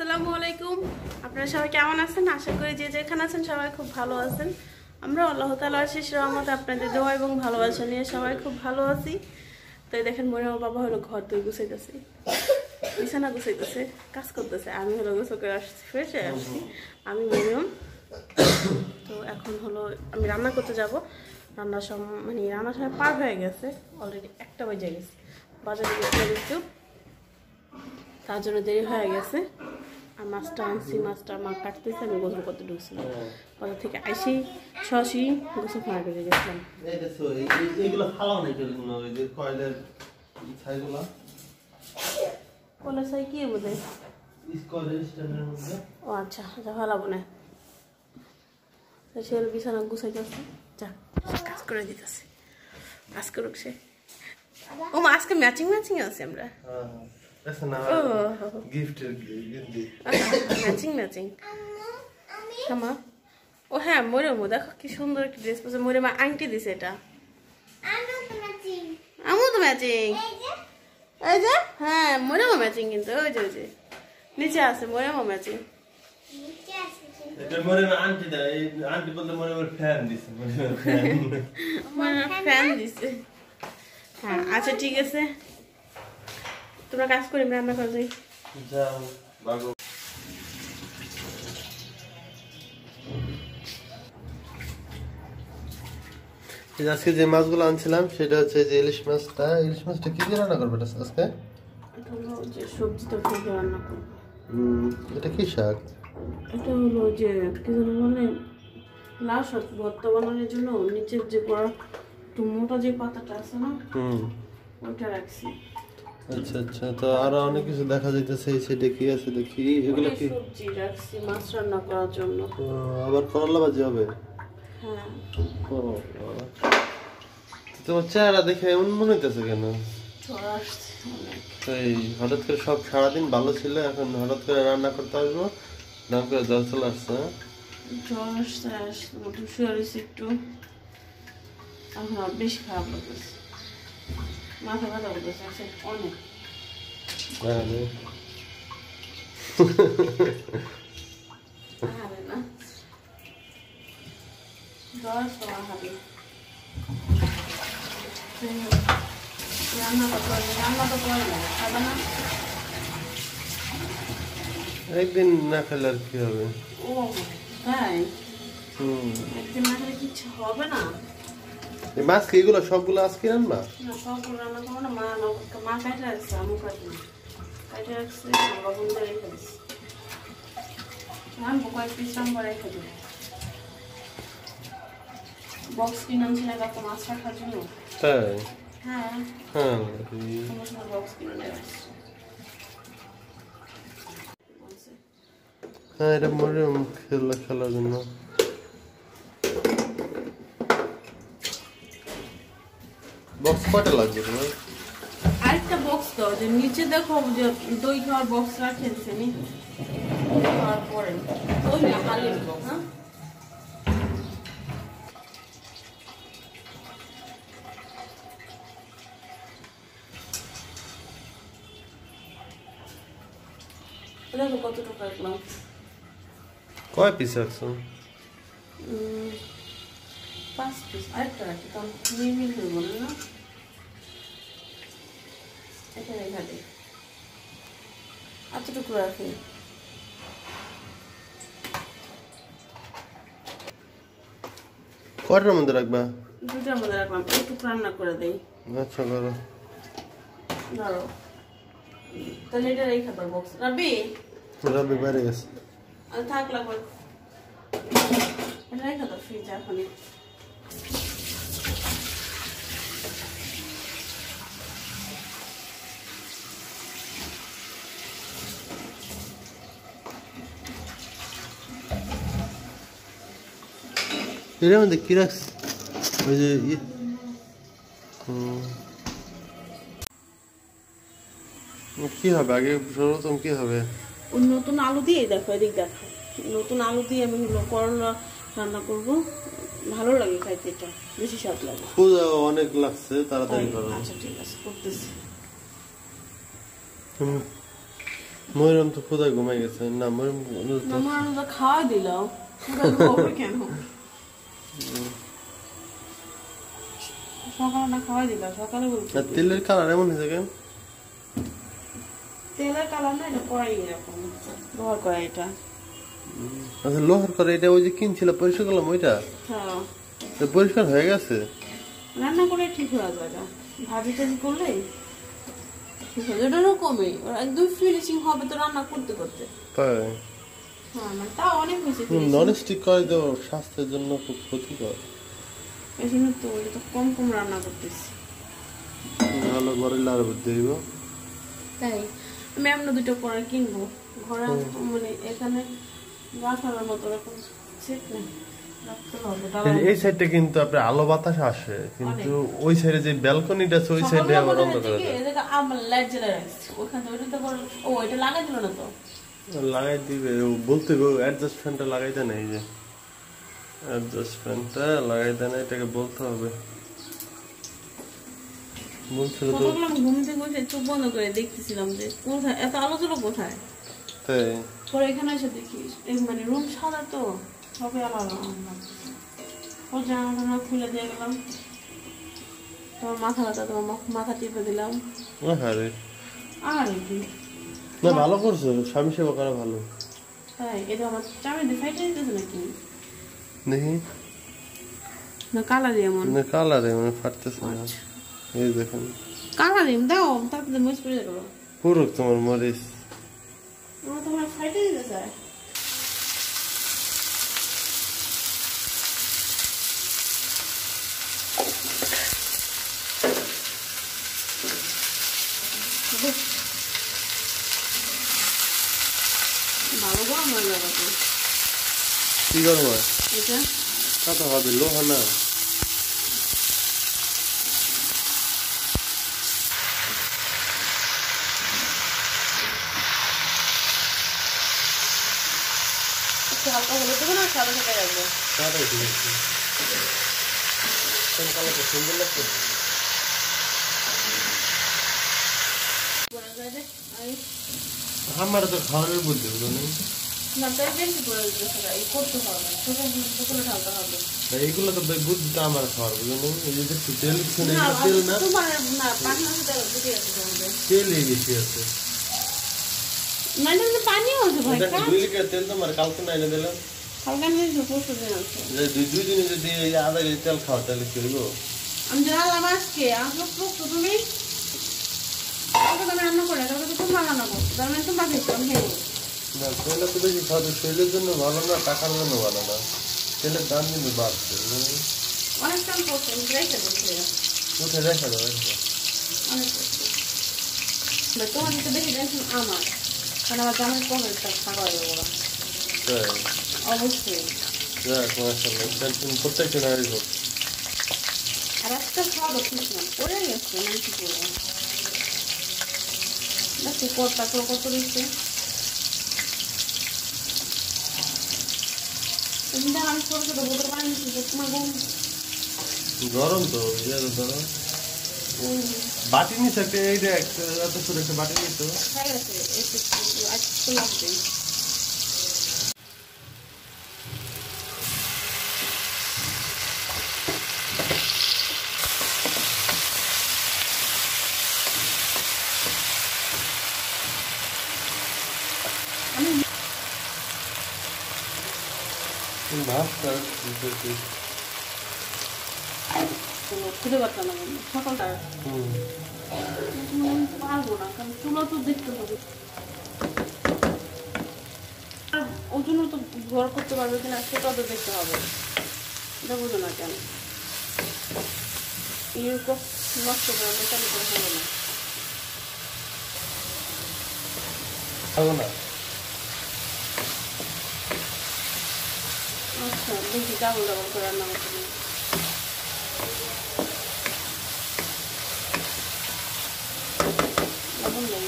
আসসালামু আলাইকুম। আপনারা সবাই কেমন আছেন? আশা করি যে যেখানে আছেন সবাই খুব ভালো আছেন। আমরা আল্লাহ তাআলার অশেষ রহমতে আপনাদের দোয়া এবং ভালোবাসা নিয়ে সবাই খুব ভালো আছি। তাই দেখেন মরিয়মের বাবা হলো ঘর দুই গুছাইতেছে, বিছানা গুছাইতেছে, কাজ করতেছে। আমি হলো গোসল করে আসছি, ফ্রেশ হয়ে আসছি আমি মরিয়ম। তো এখন হলো আমি রান্না করতে যাব। রান্নার সময় পার হয়ে গেছে, অলরেডি 1টা বেজে গেছে। বাজারে গেছিলাম একটু, তার জন্য দেরি হয়ে গেছে। আর মাছটা আনছি, মাছটা মা কাটতেছে, আমি গোসল করতে ঢুকছিলাম। বাজার থেকে আইসি সরাসরি গোসল খাওয়া করে গেছিলাম। কয়লার ছাই কি বোঝে? ও আচ্ছা, ভালো না। সে বিছানা গুছাইতেছে, যা কাজ করে দিতেছে, কাজ করুক সে। ও মা আজকে ম্যাচিং আছে আমরা। ম্যাচিং ও হ্যাঁ, মরিয়ম দেখো কি সুন্দর একটা ড্রেস পরছে। মরিয়ম আংটি দিছে, এটা আমু তো ম্যাচিং। এই যে হ্যাঁ, মরিয়ম ম্যাচিং, কিন্তু ওই যে নিচে আছে মরিয়ম ম্যাচিং। ফ্যান দিছে। হ্যাঁ আচ্ছা ঠিক আছে, তোমরা কাজ করি, রান্না করে যাই। আজকে যে মাছগুলো আনছিলাম সেটা হচ্ছে যে ইলিশ মাছটা কি দিয়ে রান্না করবে আজকে? সবজি তরকারি রান্না করবো। এটা কি শাক? এটা হলো যে কি যেন বলে, লাল শাক ভর্তা বানানোর জন্য নিচের যে একটু মোটা যে পাতাটা আছে না, ওইটা রাখছি। আচ্ছা আচ্ছা, তো আরো অনেক কিছু দেখা যাইতেছে। সেটা কি আছে দেখি, এগুলো কি? সবজি রাখছি মাছ রান্না করার জন্য। আবার করলা ভাজি হবে? হ্যাঁ। তোমার চেহারা দেখে এমন মনে হইতেছে কেন? এই হঠাৎ করে সব সারাদিন ভালো ছিল, এখন হঠাৎ করে রান্না করতে আসবো, দাম করে জ্বর চলে আসছে। জ্বর আসছে একটু, এখন বেশি খারাপ লাগতেছে, মাথা ব্যথা করতেছে অনেক। না জ্বর হবে। একদিন না খেলে আর কি হবে? ও তাই, একদিন না খেলে কিছু হবে না। মাছ কি এগুলো সবগুলো আজকে রান্না? সবগুলো রান্না করবো না, মা কাটে রাখছে, আমু কাটে রাখছে, বন্ধু রেখে দিচ্ছে। রানবো কয়েক পিস রান্না রেখে দেবো। বক্স কিনে আনছিল একটা মাছ রাখার জন্য। তাই? হ্যাঁ হ্যাঁ, বক্স কিনে নিয়ে আসছে। হ্যাঁ এটা মরিয়ম খেলার জন্য। বক্স কয়টা লাগবে তোমার? আরেকটা বক্স দাও, যে নিচে দেখো যে দই খাওয়ার বক্স রাখেছে নি, খাওয়ার পরে দই না হালিম। হ্যাঁ দেখো কতটুকু রাখলাম। কয় পিস রাখছো? 5 পিস। আরেকটা রাখি, কারণ মিল হয়ে বলে না, এটা রেখা দিই। এতটুকু রাখি। কয়টার মধ্যে রাখবা? 2টার মধ্যে রাখলাম, একটু রান্না করে দেই। আচ্ছা করো। ধরো তাহলে এটা রেখে দাও বক্স। রাবি বাইরে গেছে, থাক লাগবে, এটা রেখে দাও ফ্রিজে এখনই। এর মধ্যে কি রাখছ? ওই যে কি হবে আগে, সর্বপ্রথম কি হবে? নতুন আলু দিয়ে দেখো, এদিক দেখো, নতুন আলু দিয়ে আমি হলো করলা রান্না করবো। ভালো লাগে খাইতে, এটা বেশি স্বাদ লাগে। পূজা অনেক লাগছে, তাড়াতাড়ি করো। আচ্ছা ঠিক আছে, করতেছি। ময়ূরম তো খোদা ঘুমাই গেছে না ময়ূরম আমরা খাওয়া দিলাম কেন সকালে না খাওয়া দিলাম সকালে বলছি তেলের কালার এমন হয়েছে কেন তেলের কালার না এটা কড়াই এরকম লোহার কড়াই এটা আচ্ছা লোহার কড়াই এটা ওই যে কিনছিল পরিষ্কার করলাম ওইটা হ্যাঁ পরিষ্কার হয়ে গেছে রান্না করে ঠিক হয়ে যাবে ভাজি টাজি করলে ঠিক হয়ে যাবে এরকমই একদম ফিনিশিং হবে তো রান্না করতে করতে তাই হ্যাঁ মানে তাও অনেক বেশি ননস্টিক কড়াই তো স্বাস্থ্যের জন্য খুব ক্ষতিকর এই জন্য তো এটা তো কম কম রান্না করতেছি ভালো ঘরে লাড় বুদ্ধি হইব তাই আমি এমন দুটো কড়াই কিনবো ঘরে মানে এখানে রাখার মতো এরকম সেট নেই এই সাইডটা কিন্তু আপনার আলো বাতাস আসে কিন্তু ওই সাইডে যে ব্যালকনিটা আছে ওই সাইডে আবার অন্ধকার আছে এদিকে আমার লাইট জ্বালা রাখছি ওখানে ওইটা তো ও এটা লাগাই দিল না তো লাগাই দিবে বলতে গো অ্যাডজাস্ট ফ্যানটা লাগাই দেন এই যে অ্যাডজাস্ট ফ্যানটা লাগাই দেন এটাকে বলতে হবে বলছিল তো আমি ঘুম থেকে উঠে চোখ বন্ধ করে দেখতেছিলাম যে কোথায় এত আলোচনা কোথায় তাই পরে এখানে এসে দেখি মানে রুম সাদা তো সবে আলাদা ওর জামা খুলে দিয়ে গেলাম তোমার মাথা ব্যথা তোমার মাথা টিপে দিলাম আরে আর কি না ভালো করছো স্বামী সেবা করা ভালো তাই এটা আমার চামড়া দিয়ে ফাইটে দিতেছে নাকি দেখি না কালারি এমন না কালারে মানে ফাটতেছে না এই দেখেন কালারি দাও তারপরে মরিচ পড়ে যাবে পুরো তোমার মরিচ আমার তোমার ফাইটে দিতে চায় ভালো গরম হয়ে যাবে তো কি করবো এটা কত হবে লোহা না হালকা হলে দেবো না সাদা সাদা রাখবো কাটাই দিয়েছি কোন কালারটা সুন্দর লাগছে আমার তো খাওয়ানোর বুদ্ধি হলো নেই না তাই বেশি করে দিতে এই করতে হবে দুপুরে ঢালতে হবে এইগুলো তো বুদ্ধি তো আমার খাওয়ার বুঝলো নেই এই যে একটু তেল শুনে তেল না তোমার না পানি আছে দিতে আছে তোমাদের তেল এই বেশি আছে না এটা পানি আছে ভাই এটা 2 লিটার তেল তোমার কালকে না এনে দিলাম কালকে নিয়ে পরশু দিন আছে যে দুই দিনে যদি আধা কেজি তেল খাও তাহলে কি হইব আমি জানলাম আজকে আসলো তো তুমি কালকে তুমি রান্না করে কালকে তো তোমার রান্না করছো তার মানে তোমার খেয়েছো আমি খেয়ে না তেল তো বেশি খাওয়া শরীরের জন্য ভালো না টাকার জন্য ভালো না তেলের দাম কিন্তু বাড়ছে অনেক টাইম করছে আমি রেখে দিচ্ছি কোথায় রেখে দেবো অনেক তোমার দিকে বেশি টেনশন আমার কারণ আমার জামাই পকেটটা ফাঁকা হয়ে যাবো তাই অবশ্যই যাক মাশাআল্লাহ টেনশন প্রত্যেকটা নারীর হোক আর একটা খাওয়া ঠিক না পড়ে গেছে মানে কি করবো দেখছি কত কত দিচ্ছে আমি ছোট ছোট বোতল পানি দিচ্ছি তোমার বোন গরম তো ইয়ে তো বাটি নিস একটা এইটা এত ছোট একটা বাটি নিত হয়ে গেছে একটু লাগবে খুঁজে পারতাম না সকালটা পারবো না কারণ চুলা তো দেখতে হবে ওই জন্য তো ঘর করতে পারবে কিনা সেটাও তো দেখতে হবে এটা বুঝো না কেন এরকম নষ্ট করে মেকানিক করে হবে না খাবো না আচ্ছা দেখি ডাবল ডাবল করে রান্না করতে লবণ নেই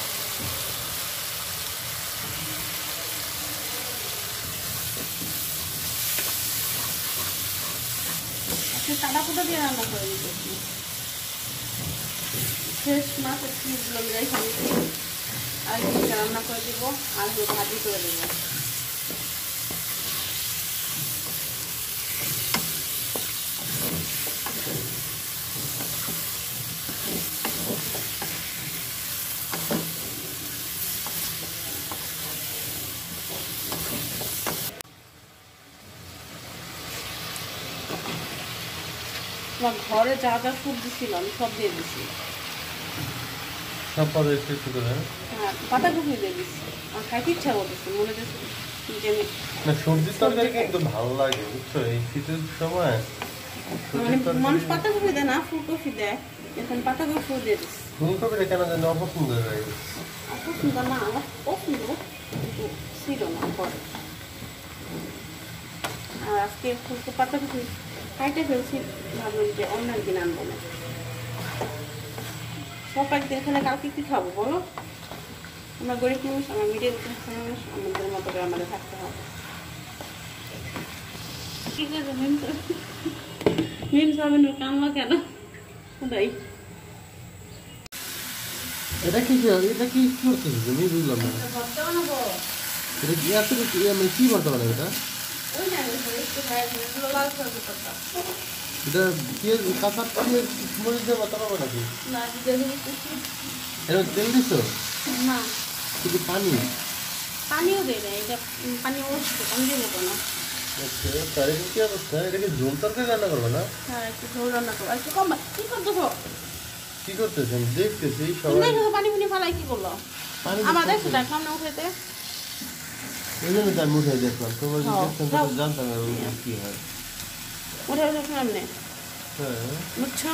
কাটা কুটা দিয়ে রান্না করে দিতেছি ফ্রেশ মাছের পিসগুলো আমি রেখে দিচ্ছি আর কিছু রান্না করে দিব আর ভাজি করে দেবো। আমার ঘরে যা যা সবজি ছিল আমি সব দিয়ে দিছি। সব পরে একটু একটু করে। হ্যাঁ, পাতাকপি দিয়ে দিছি। আমার খাইতে ইচ্ছা করতেছে, মনে হচ্ছে যে আমি না সবজির তরকারি কিন্তু ভালো লাগে বুঝছো, এই শীতের সময় মানে মানুষ পাতাকপি দেয় না, ফুলকপি দেয়, এখন পাতাকপি দিয়ে দিচ্ছি। ফুলকপিটা কেন যেন অপছন্দ হয়ে গেছে। পছন্দ না, আমার পছন্দ কিন্তু ছিল না ঘরে। আর আজকে ফুলকপি পাতাকপি খাইতে ফেলছি, ভাবলাম যে অন্য একদিন আনবো না। সব একদিন এখানে কালকে কি খাবো বলো? আমরা গরিব মানুষ, আমরা মিডিয়াম ক্লাস মানুষ, আমাদের মতো করে আমাদের থাকতে হবে। কি করবো মিম সাবেন কানলো কেন? তাই এটা কি করতেছো তুমি? বুঝলাম না। ভর্তা বানাবো। এটা কি এত কি ভর্তা বানাবে এটা? ওই জানি একটু ভাই এগুলো লাল করে করতে। এটা পেঁয়াজ কাঁচা পেঁয়াজ মরিচ দিয়ে ভর্তা বানাবো নাকি? না দিদি এটা তেল দিছো? না শুধু পানি? পানিও দেয় না, এটা পানি অবশ্য আমি দেবো না। আচ্ছা তাহলে কি অবস্থা? এটাকে ঝোল তরকারি রান্না করবে না? হ্যাঁ একটু ঝোল রান্না করো, একটু কম। কি করতেছো? কি করতেছেন দেখতেছি তুমি সবাই দেখো পানি ফুনি ফালাই কি করলো? পানি আমার দেখছো দেখলাম না উঠাইতে। এই জন্য তো আমি উঠে দেখলাম, তোমার যদি হ্যাঁ, দেখতাম যাও। তো জানতাম না ওগুলো কি হয়। উঠে উঠে সামনে হ্যাঁ বুঝছো?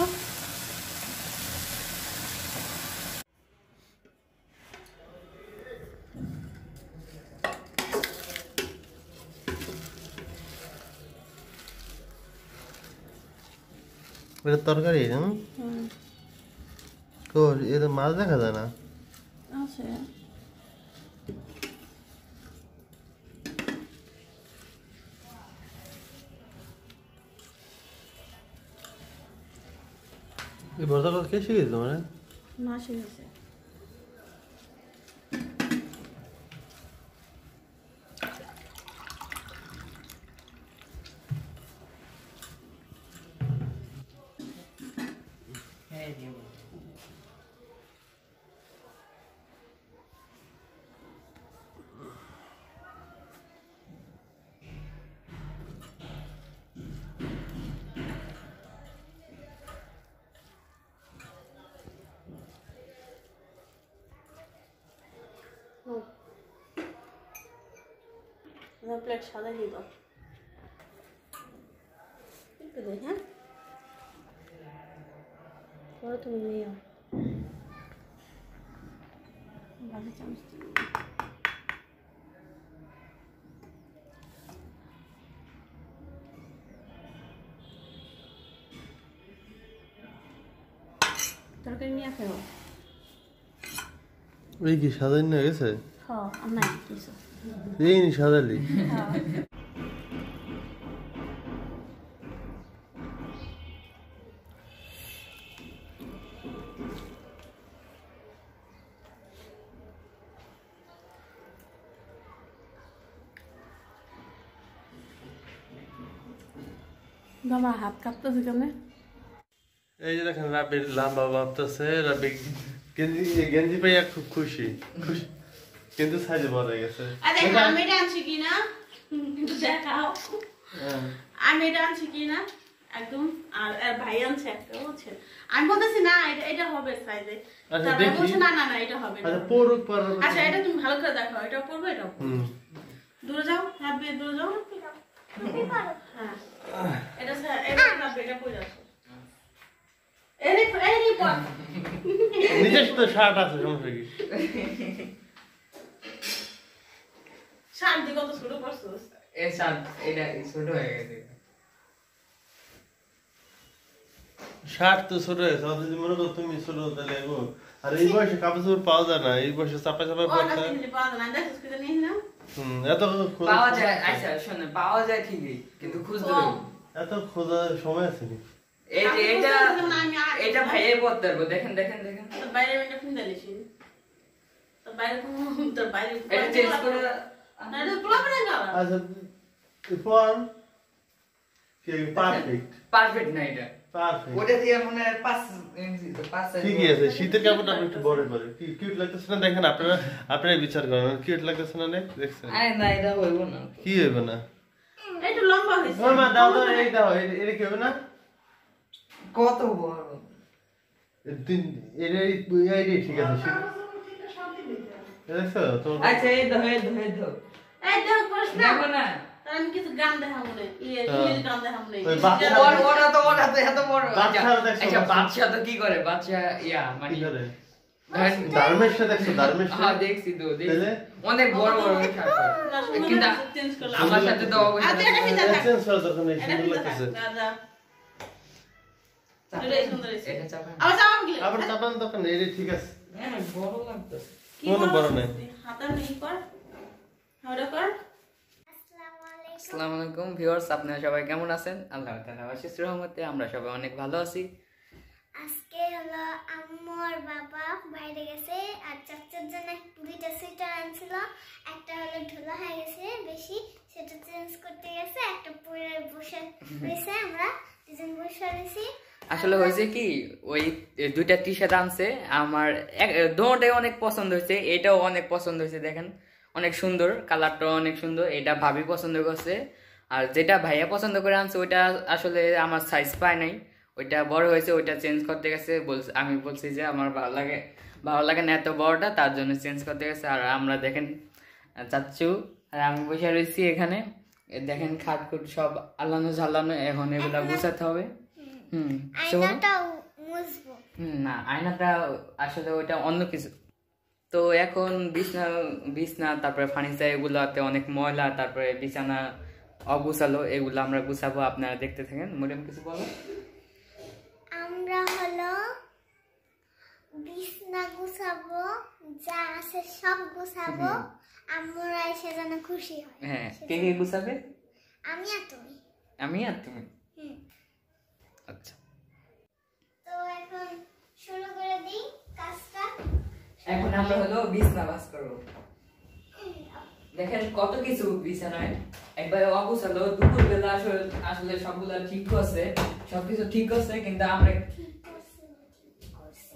এটা তরকারি না? তো এটা মাছ দেখা যায় না। আছে এই ভর্তাটা কে শিখেছে তোমার? না শিখেছে। প্লেট সাদা দিব একটু দেখ। হ্যাঁ পরে তুমি নিয়ে ভালো চামচ দিবি। তরকারি নিয়ে ফেরো। ওই কি সাজানি হয়ে গেছে? হ্যাঁ আর নাই কিছু। এই নি সাজালি। হ্যাঁ বাবা হাত কাঁপতেছে কেন? এই যে দেখেন রাব্বি লম্বা ভাবতেছে, রাব্বি গেঞ্জি পাইয়া খুব খুশি খুশি, কিন্তু সাইজে বড় হয়ে গেছে। আরে আমি এটা আনছি কিনা কিন্তু দেখাও। আমি এটা আনছি কিনা একদম, আর ভাই আনছে একটা, বুঝছেন? আমি বলতেছি না এটা হবে সাইজে, তারপর বলছে না না না এটা হবে না। আচ্ছা পড়ুক পারো। আচ্ছা এটা তুমি ভালো করে দেখো, এটা পড়বে এটা দূরে যাও, হাবি দূরে যাও। হ্যাঁ এটা এটা হাবি এটা পড়ে যাচ্ছে। এই পড় নিজস্ব তো শার্ট আছে, সমস্যা কি? শার্ট দি কত ছোট করছস? এই শার্ট এটা ছোট হয়ে গেছে। শার্ট তো ছোট হয়েছে, অথচ মনে করো তুমি ছোট তাহলে গো। আর এই বয়সে কাপড় চোপড় পাওয়া যায় না, এই বয়সে চাপা চাপা ও না পড়তে। কিনলে পাওয়া যায় না, দেখছস কি জানিস না? এত পাওয়া যায়, আচ্ছা শোনো, পাওয়া যায় ঠিকই, কিন্তু খুঁজতে হবে। এত খোঁজার সময় আছে নি? এই যে এটা ভাইয়ের পথ ধরবো, দেখেন দেখেন দেখেন। তো বাইরে মেটা ফিন দিলিস তো বাইরে তোর বাইরে এটা চেঞ্জ করে না এটা পোলা পরে গেল আচ্ছা ফর্ম কি পারফেক্ট পারফেক্ট না এটা পারফেক্ট ওটা দিয়ে মনে হয় 5 ইঞ্চি তো 5 সাইজ ঠিকই আছে শীতের কাপড়টা আপনি একটু বড় করে কি কিউট লাগতেছে না দেখেন আপনারা বিচার করেন কিউট লাগতেছে না দেখছেন আরে না এটা হইব না কি হবে না একটু লম্বা হয়েছে ওই মা দাও এই দাও এটা কি হবে না কত বড় তিন এই ঠিক আছে দেখছো তো আচ্ছা এই দাও এই দেখো করিস না দেখো না তার আমি কিছু গান দেখাবো না ইয়ে গান দেখাবো না ওই বাচ্চা ওটা তো এত বড় বাচ্চারা দেখছো, আচ্ছা বাচ্চা তো কি করে বাচ্চা ইয়া মানে কি করে ধরেন ধার্মেশটা দেখছো ধার্মেশটা হ্যাঁ দেখছি তো দেখছি তাহলে? অনেক বড় বড় কিন্তু চেঞ্জ করলাম আমার সাথে তো আর অবশ্যই এটা ফিতা থাক চেঞ্জ করার দরকার নেই এটা সুন্দর ফিতা থাক লাগতেছে রাজা এটা সুন্দর হয়েছে এটা চাপা আবার চাপাম কি আবার চাপান দরকার নেই এটা ঠিক আছে হ্যাঁ বড় লাগতেছে কোনো বড় নেই হাতার নেই কর ওটা কর আসসালামু আলাইকুম ভিউয়ার্স আপনারা সবাই কেমন আছেন আল্লাহ তাআলার অশেষ রহমতে আমরা সবাই অনেক ভালো আছি আজকে হলো আম্মু আর বাবা বাইরে গেছে আর চাচার জন্য দুইটা সুইটার আনছিল একটা হলো ঢোলা হয়ে গেছে বেশি সেটা চেঞ্জ করতে গেছে একটা পুরো বসে রয়েছে আমরা দুজন বসে রয়েছি আসলে হয়েছে কি ওই দুইটা টি শার্ট আনছে আমার দুটোটাই অনেক পছন্দ হয়েছে এটাও অনেক পছন্দ হয়েছে দেখেন অনেক সুন্দর কালারটাও অনেক সুন্দর এটা ভাবি পছন্দ করছে আর যেটা ভাইয়া পছন্দ করে আনছে ওইটা আসলে আমার সাইজ পায় নাই ওইটা বড় হয়েছে ওইটা চেঞ্জ করতে গেছে আমি বলছি যে আমার ভালো লাগে না এত বড়টা তার জন্য চেঞ্জ করতে গেছে আর আমরা দেখেন চাচ্ছু আর আমি বসে রয়েছি এখানে দেখেন খাটখুট সব আল্লানো ঝালানো এখন এগুলা গুছাতে হবে আয়নাটাও মুছবো না আয়নাটা আসলে ওইটা অন্য কিছু তো এখন বিছনা তারপরে ফার্নিচার এগুলাতে অনেক ময়লা তারপরে বিছানা অগুছালো এগুলো আমরা গুছাবো আপনারা দেখতে থাকেন ম্যাডাম কিছু বলো আমরা হলো বিছনা গুছাবো যা আছে সব গুছাবো আম্মুরা এসে যেন খুশি হয় হ্যাঁ কে কে গুছাবে আমি আর তুমি আমি আর তুমি হুম আচ্ছা তো এখন শুরু করে দিই কাজটা এখন আমরা হলো বিছনা ভাঁজ করবো দেখেন কত কিছু বিছানায় একবার অগুছালো দুপুর বেলা আসলে সবগুলা ঠিক করছে সবকিছু ঠিক করছে কিন্তু আমরা ঠিক করছে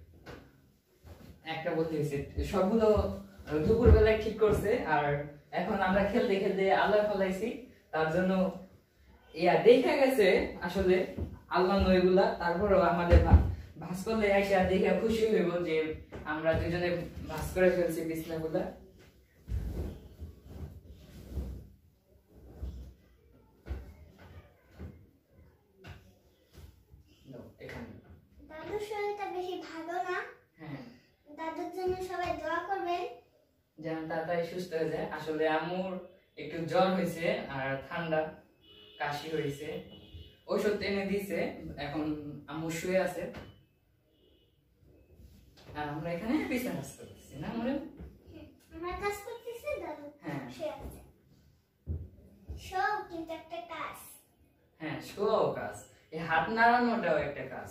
একটা বলতে গেছি সবগুলো দুপুর বেলায় ঠিক করছে আর এখন আমরা খেলতে খেলতে আল্লাহ ফলাইছি তার জন্য দেখা গেছে আসলে আল্লাহ নইগুলা তারপরও আমাদের ভাস করলে এসে দেখে খুশি হইব যে আমরা দুজনে ভাস করে ফেলছি বিছনাগুলা দাদুর শরীরটা বেশি ভালো না হ্যাঁ দাদুর জন্য সবাই দোয়া করবেন যেন তাড়াতাড়ি সুস্থ হয়ে যায় আসলে আম্মুর একটু জ্বর হয়েছে আর ঠান্ডা কাশি হয়েছে ওষুধ এনে দিয়েছে এখন আম্মু শুয়ে আছে আর আমরা এখানে বিছানা কাজ করতেছি না আমরা আমরা কাজ করতেছি দাদু হ্যাঁ শুয়ে আছে সব কিন্তু একটা কাজ হ্যাঁ শোয়াও কাজ এই হাত নাড়ানোটাও একটা কাজ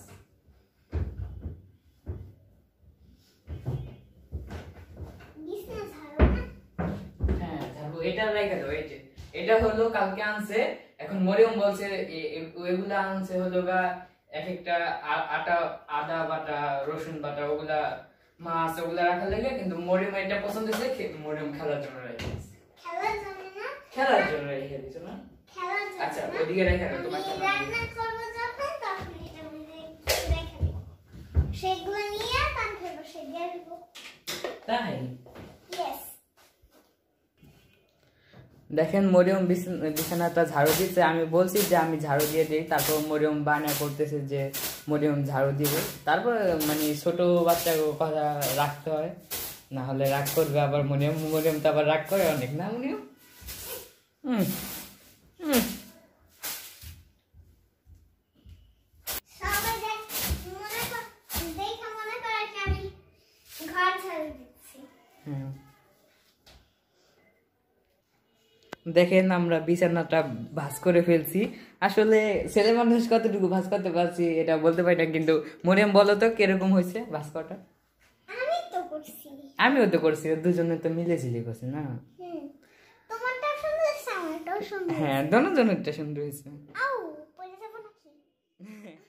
বিছনা ঝাড়ো না হ্যাঁ ঝাড়ু এটা রেখে দাও এই যে এটা হলো কালকে আনছে এখন মরিয়ম বলছে ওইগুলা আনছে হলো গা এক একটা আদা বাটা রসুন বাটা ওগুলা মাছ ওগুলা রাখা লাগে কিন্তু মরিয়ম এটা পছন্দ হয়েছে মরিয়ম খেলার জন্য রেখে দিয়েছে খেলার জন্য না খেলার জন্য রেখে দিয়েছো না খেলার জন্য আচ্ছা না। ওইদিকে রেখে দাও তোমার আমি রান্না করবো যখন তখন এটা মধ্যে রেখে দেবো সেগুলো নিয়ে পান্থে বসে দিয়ে দেবো তাই ইয়েস দেখেন মরিয়ম বিছানাটা ঝাড়ু দিচ্ছে আমি বলছি যে আমি ঝাড়ু দিয়ে দিই তারপর মরিয়ম বায়না করতেছে যে মরিয়ম ঝাড়ু দিব তারপর মানে ছোট বাচ্চার কথা রাখতে হয় না হলে রাগ করবে আবার মরিয়ম তো আবার রাগ করে অনেক না মরিয়ম সবাই মনে করে কি আমি ঘর ঝাড়ু দিচ্ছি দেখেন আমরা বিছানাটা ভাঁজ করে ফেলছি আসলে ছেলে মানুষ কতটুকু ভাঁজ করতে পারছি এটা বলতে পারি না কিন্তু মরিয়ম বলো তো কিরকম হয়েছে ভাঁজ করাটা আমি তো করছি আমিও তো করছি, দুজনে তো মিলেছিলি করছি না? তোমারটাও সুন্দর হয়েছে, আমারটাও সুন্দর। হ্যাঁ, দোনোজনেরটা সুন্দর হয়েছে। আউ পড়ে যাবো নাকি?